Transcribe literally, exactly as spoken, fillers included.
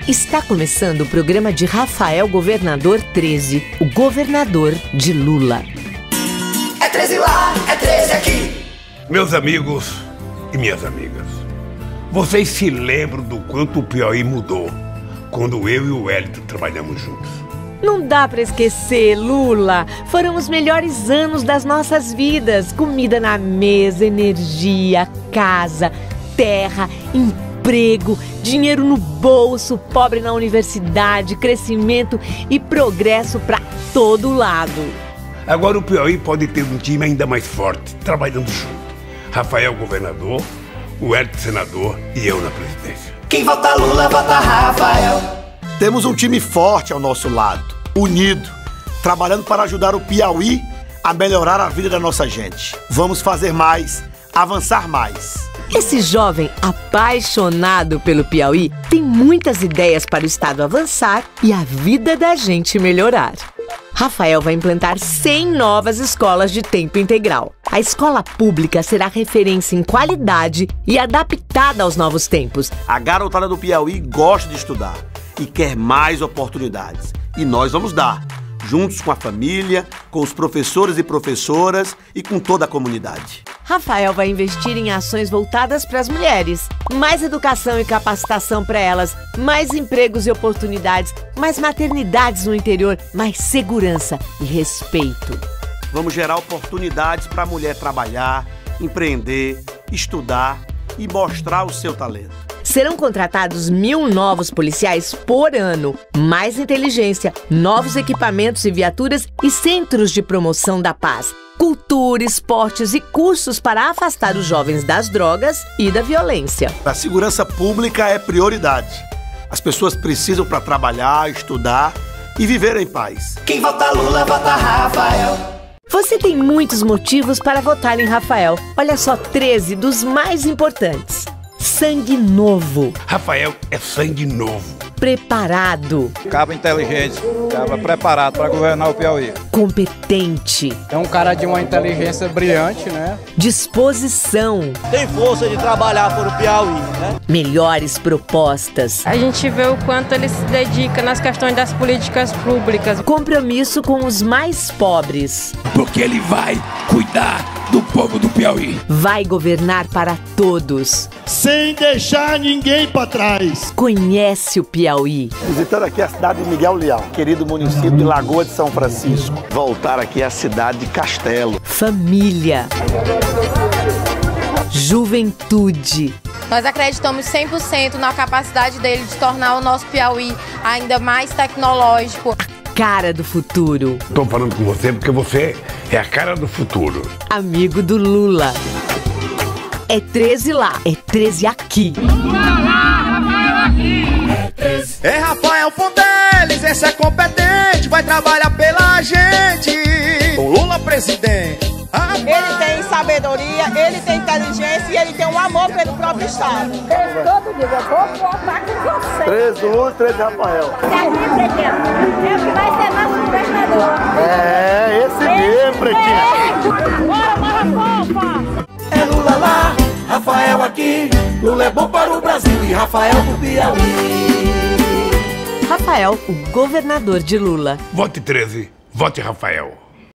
Está começando o programa de Rafael Governador treze, o governador de Lula. É treze lá, é treze aqui. Meus amigos e minhas amigas, vocês se lembram do quanto o Piauí mudou quando eu e o Wellington trabalhamos juntos? Não dá pra esquecer, Lula. Foram os melhores anos das nossas vidas. Comida na mesa, energia, casa, terra, emprego, dinheiro no bolso, pobre na universidade, crescimento e progresso pra todo lado. Agora o Piauí pode ter um time ainda mais forte, trabalhando junto. Rafael governador, o Wellington senador e eu na presidência. Quem vota Lula, vota Rafael. Temos um time forte ao nosso lado, unido, trabalhando para ajudar o Piauí a melhorar a vida da nossa gente. Vamos fazer mais, avançar mais. Esse jovem apaixonado pelo Piauí tem muitas ideias para o estado avançar e a vida da gente melhorar. Rafael vai implantar cem novas escolas de tempo integral. A escola pública será referência em qualidade e adaptada aos novos tempos. A garotada do Piauí gosta de estudar e quer mais oportunidades. E nós vamos dar, juntos com a família, com os professores e professoras e com toda a comunidade. Rafael vai investir em ações voltadas para as mulheres. Mais educação e capacitação para elas, mais empregos e oportunidades, mais maternidades no interior, mais segurança e respeito. Vamos gerar oportunidades para a mulher trabalhar, empreender, estudar e mostrar o seu talento. Serão contratados mil novos policiais por ano, mais inteligência, novos equipamentos e viaturas e centros de promoção da paz, cultura, esportes e cursos para afastar os jovens das drogas e da violência. A segurança pública é prioridade. As pessoas precisam para trabalhar, estudar e viver em paz. Quem vota Lula, vota Rafael. Você tem muitos motivos para votar em Rafael. Olha só treze dos mais importantes. Sangue novo. Rafael é sangue novo. Preparado. Cabo inteligente, cabo preparado para governar o Piauí. Competente. É um cara de uma inteligência brilhante, né? Disposição. Tem força de trabalhar por o Piauí, né? Melhores propostas. A gente vê o quanto ele se dedica nas questões das políticas públicas. Compromisso com os mais pobres. Porque ele vai cuidar do povo do Piauí. Vai governar para todos. Sem deixar ninguém para trás. Conhece o Piauí. Visitando aqui a cidade de Miguel Leão, querido município de Lagoa de São Francisco. Voltar aqui à cidade de Castelo. Família. Juventude. Nós acreditamos cem por cento na capacidade dele de tornar o nosso Piauí ainda mais tecnológico. Cara do futuro. Estou falando com você porque você é a cara do futuro. Amigo do Lula. É treze lá, é treze aqui. É Rafael Fonteles, esse é competente, vai trabalhar pela gente. O Lula presidente. Ele tem sabedoria, ele tem inteligência e ele tem um amor pelo próprio estado. Todo dia eu vou votar com você. treze Lula, treze Rafael. É o que vai ser nosso governador. É, esse mesmo, pretinho. Bora, bora, fofa. É Lula lá, Rafael aqui. Lula é bom para o Brasil e Rafael do Piauí. Rafael, o governador de Lula. Vote treze, vote Rafael.